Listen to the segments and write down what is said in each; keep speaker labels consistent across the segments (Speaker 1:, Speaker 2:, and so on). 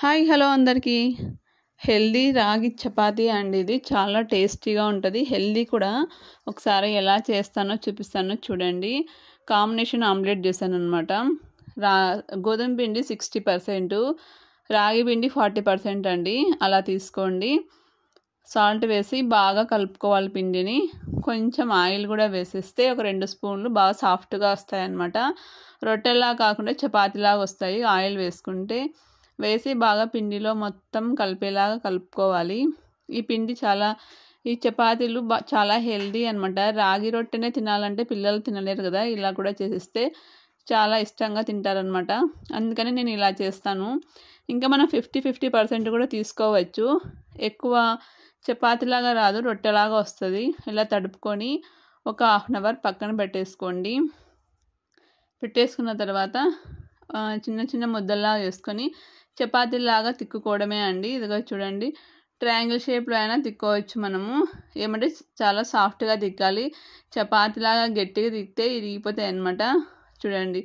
Speaker 1: Hi hello అందరికీ. Healthy రాగి చపాతీ అండి. ఇది చాలా టేస్టీగా ఉంటుంది, హెల్దీ కూడా. ఒకసారి ఎలా చేస్తానో చూపిస్తానో చూడండి. కాంబినేషన్ ఆమ్లెట్ చేశాను అనమాట. గోధుమ పిండి 60%, రాగి పిండి 40% అండి. అలా తీసుకోండి. సాల్ట్ వేసి బాగా కలుపుకోవాలి పిండిని. కొంచెం ఆయిల్ కూడా వేసేస్తే ఒక 2 స్పూన్లు బాగా సాఫ్ట్గా వస్తాయి అన్నమాట. రొట్టెలా కాకుండా చపాతీలాగా వస్తాయి ఆయిల్ వేసుకుంటే. వేసి బాగా పిండిలో మొత్తం కలిపేలాగా కలుపుకోవాలి. ఈ చపాతీలు చాలా హెల్దీ అనమాట. రాగి రొట్టెనే తినాలంటే పిల్లలు తినలేరు కదా, ఇలా కూడా చేసిస్తే చాలా ఇష్టంగా తింటారనమాట. అందుకని నేను ఇలా చేస్తాను. ఇంకా మనం 50% కూడా తీసుకోవచ్చు. ఎక్కువ చపాతీలాగా రాదు, రొట్టెలాగా వస్తుంది. ఇలా తడుపుకొని ఒక 1/2 అవర్ పక్కన పెట్టేసుకున్న తర్వాత చిన్న చిన్న ముద్దల్లా వేసుకొని చపాతీలాగా తిక్కుకోవడమే అండి. ఇదిగో చూడండి, ట్రయాంగిల్ షేప్లో అయినా తిక్కోవచ్చు మనము. ఏమంటే చాలా సాఫ్ట్గా తిక్కాలి, చపాతీలాగా గట్టిగా తిక్కితే ఇరిగిపోతాయి అన్నమాట. చూడండి,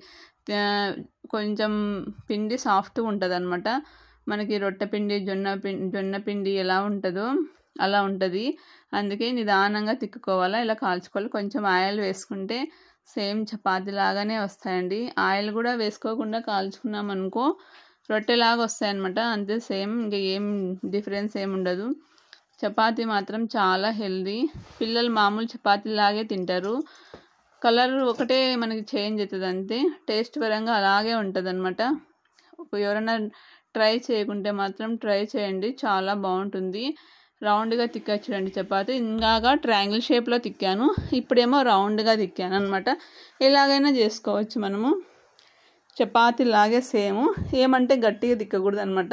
Speaker 1: కొంచెం పిండి సాఫ్ట్గా ఉంటుంది అనమాట. మనకి రొట్టె పిండి జొన్న పిండి ఎలా ఉంటుందో అలా ఉంటుంది. అందుకే నిదానంగా తిక్కుకోవాలా, ఇలా కాల్చుకోవాలి. కొంచెం ఆయిల్ వేసుకుంటే సేమ్ చపాతీ లాగానే వస్తాయండి. ఆయిల్ కూడా వేసుకోకుండా కాల్చుకున్నాం అనుకో రొట్టెలాగా వస్తాయన్నమాట. అంతే, సేమ్. ఇంకా ఏం డిఫరెన్స్ ఏమి ఉండదు. చపాతీ మాత్రం చాలా హెల్దీ. పిల్లలు మామూలు చపాతీలాగే తింటారు, కలర్ ఒకటే మనకి చేంజ్ అవుతుంది అంతే. టేస్ట్ పరంగా అలాగే ఉంటుంది అనమాట. ఎవరైనా ట్రై చేయకుంటే మాత్రం ట్రై చేయండి, చాలా బాగుంటుంది. రౌండ్గా తిక్కా చూడండి చపాతీ. ఇందాక ట్రయాంగిల్ షేప్లో తిక్కాను, ఇప్పుడేమో రౌండ్గా తిక్కాను అనమాట. ఎలాగైనా చేసుకోవచ్చు మనము. చపాతీ లాగే సేమ్, ఏమంటే గట్టిగా తిక్కకూడదు అనమాట.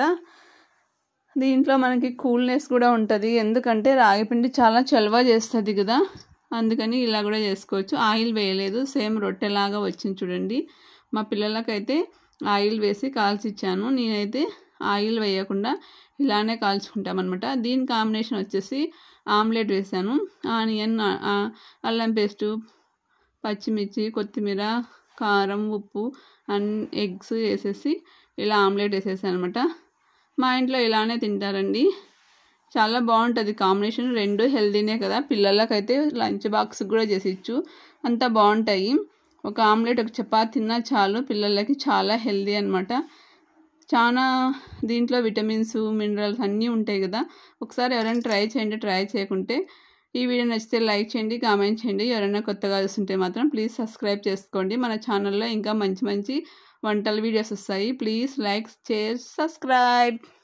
Speaker 1: దీంట్లో మనకి కూల్నెస్ కూడా ఉంటుంది, ఎందుకంటే రాగిపిండి చాలా చలువ చేస్తుంది కదా, అందుకని ఇలా కూడా చేసుకోవచ్చు. ఆయిల్ వేయలేదు, సేమ్ రొట్టెలాగా వచ్చింది చూడండి. మా పిల్లలకైతే ఆయిల్ వేసి కాల్చి ఇచ్చాను, నేనైతే ఆయిల్ వేయకుండా ఇలానే కాల్చుకుంటామన్నమాట. దీని కాంబినేషన్ వచ్చేసి ఆమ్లెట్ వేసాను. ఆనియన్, అల్లం పేస్టు, పచ్చిమిర్చి, కొత్తిమీర, కారం, ఉప్పు, ఎగ్స్ వేసేసి ఇలా ఆమ్లెట్ వేసేసాను అనమాట. మా ఇంట్లో ఇలానే తింటారండి, చాలా బాగుంటుంది కాంబినేషన్. రెండు హెల్దీనే కదా, పిల్లలకైతే లంచ్ బాక్స్ కూడా చేసి ఇచ్చు, అంత బాగుంటాయి. ఒక ఆమ్లెట్, ఒక చపాతీ తిన్నా చాలు, పిల్లలకి చాలా హెల్దీ అనమాట. చాలా దీంట్లో విటమిన్స్, మినరల్స్ అన్నీ ఉంటాయి కదా. ఒకసారి ఎవరైనా ట్రై చేయండి, ట్రై చేయకుంటే. ఈ వీడియో నచ్చితే లైక్ చేయండి, కామెంట్ చేయండి. ఎవరైనా కొత్తగా చూస్తుంటే మాత్రం ప్లీజ్ సబ్స్క్రైబ్ చేసుకోండి. మన ఛానల్లో ఇంకా మంచి మంచి వంటల వీడియోస్ వస్తాయి. Please like, share, subscribe.